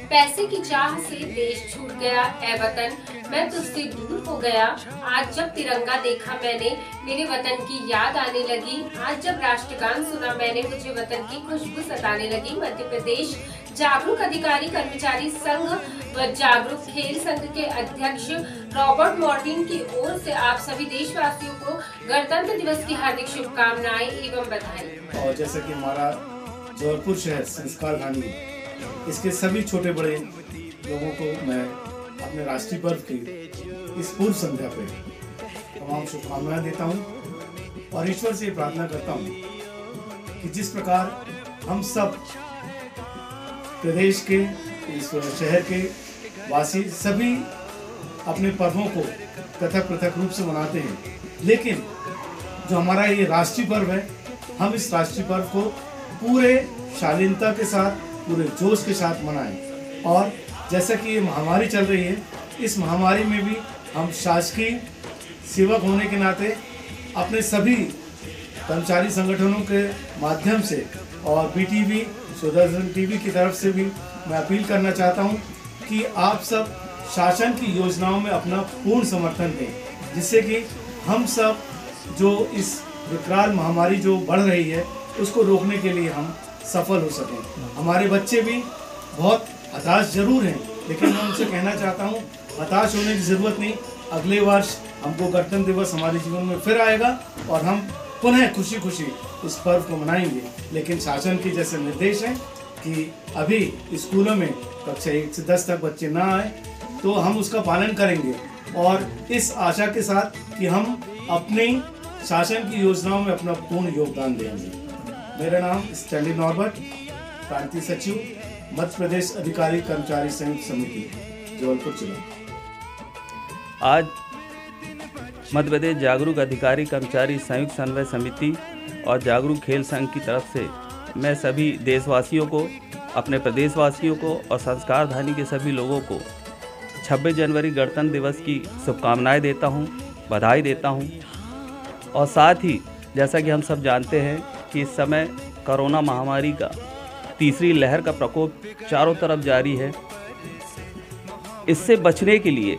पैसे की चाह से देश छूट गया, ऐ वतन मैं तुझसे दूर हो गया। आज जब तिरंगा देखा मैंने, मेरे वतन की याद आने लगी। आज जब राष्ट्रगान सुना मैंने, मुझे वतन की खुशबू सताने लगी। मध्य प्रदेश जागरूक अधिकारी कर्मचारी संघ व जागरूक खेल संघ के अध्यक्ष रॉबर्ट मार्टिन की ओर से आप सभी देशवासियों को गणतंत्र दिवस की हार्दिक शुभकामनाएं एवं बधाई। और जैसा कि हमारा जबलपुर शहर संस्कार धानी, इसके सभी छोटे बड़े लोगों को मैं अपने राष्ट्रीय पर्व की इस पूर्व संध्या पे तमाम शुभकामनाएं देता हूं और ईश्वर से प्रार्थना करता हूं कि जिस प्रकार हम सब प्रदेश के, इस शहर के वासी सभी अपने पर्वों को पृथक पृथक रूप से मनाते हैं, लेकिन जो हमारा ये राष्ट्रीय पर्व है, हम इस राष्ट्रीय पर्व को पूरे शालीनता के साथ, पूरे जोश के साथ मनाएं। और जैसा कि ये महामारी चल रही है, इस महामारी में भी हम शासकीय सेवक होने के नाते अपने सभी कर्मचारी संगठनों के माध्यम से और बीटीवी, सुदर्शन टीवी की तरफ से भी मैं अपील करना चाहता हूं कि आप सब शासन की योजनाओं में अपना पूर्ण समर्थन दें, जिससे कि हम सब जो इस विकराल महामारी जो बढ़ रही है उसको रोकने के लिए हम सफल हो सकें। हमारे बच्चे भी बहुत हताश जरूर हैं, लेकिन मैं उनसे कहना चाहता हूं, हताश होने की ज़रूरत नहीं। अगले वर्ष हमको गणतंत्र दिवस हमारे जीवन में फिर आएगा और हम पुनः खुशी खुशी इस पर्व को मनाएंगे। लेकिन शासन के जैसे निर्देश हैं कि अभी स्कूलों में कक्षा 1 से 10 तक बच्चे ना आए, तो हम उसका पालन करेंगे और इस आशा के साथ कि हम अपनी शासन की योजनाओं में अपना पूर्ण योगदान देंगे। मेरा नाम स्टैनली नॉर्बर्ट, प्रांतीय सचिव, मध्य प्रदेश अधिकारी कर्मचारी संयुक्त समिति, जबलपुर जिला। आज मध्य प्रदेश जागरूक अधिकारी कर्मचारी संयुक्त समन्वय समिति और जागरूक खेल संघ की तरफ से मैं सभी देशवासियों को, अपने प्रदेशवासियों को और संस्कार धानी के सभी लोगों को 26 जनवरी गणतंत्र दिवस की शुभकामनाएं देता हूं, बधाई देता हूं। और साथ ही जैसा कि हम सब जानते हैं कि इस समय कोरोना महामारी का तीसरी लहर का प्रकोप चारों तरफ जारी है। इससे बचने के लिए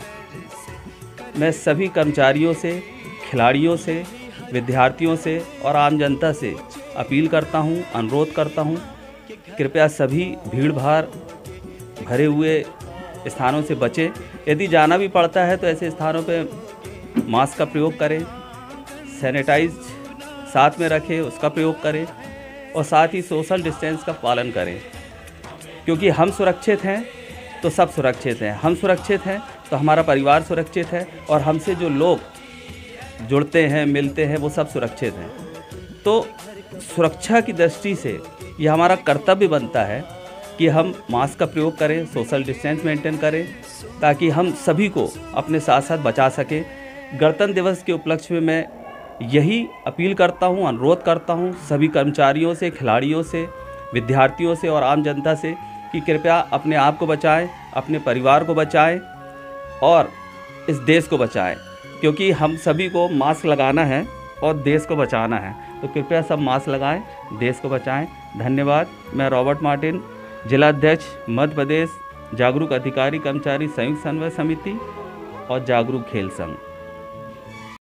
मैं सभी कर्मचारियों से, खिलाड़ियों से, विद्यार्थियों से और आम जनता से अपील करता हूं, अनुरोध करता हूं, कृपया सभी भीड़-भाड़ भरे हुए स्थानों से बचें। यदि जाना भी पड़ता है तो ऐसे स्थानों पे मास्क का प्रयोग करें, सैनिटाइज साथ में रखें, उसका प्रयोग करें और साथ ही सोशल डिस्टेंस का पालन करें, क्योंकि हम सुरक्षित हैं तो सब सुरक्षित हैं। हम सुरक्षित हैं तो हमारा परिवार सुरक्षित है और हमसे जो लोग जुड़ते हैं, मिलते हैं, वो सब सुरक्षित हैं। तो सुरक्षा की दृष्टि से ये हमारा कर्तव्य बनता है कि हम मास्क का प्रयोग करें, सोशल डिस्टेंस मेंटेन करें, ताकि हम सभी को अपने साथ साथ बचा सकें। गणतंत्र दिवस के उपलक्ष्य में मैं यही अपील करता हूं, अनुरोध करता हूं सभी कर्मचारियों से, खिलाड़ियों से, विद्यार्थियों से और आम जनता से कि कृपया अपने आप को बचाएं, अपने परिवार को बचाएं और इस देश को बचाएं, क्योंकि हम सभी को मास्क लगाना है और देश को बचाना है। तो कृपया सब मास्क लगाएं, देश को बचाएं। धन्यवाद। मैं रॉबर्ट मार्टिन, जिला अध्यक्ष, मध्य प्रदेश जागरूक अधिकारी कर्मचारी संयुक्त समन्वय समिति और जागरूक खेल संघ।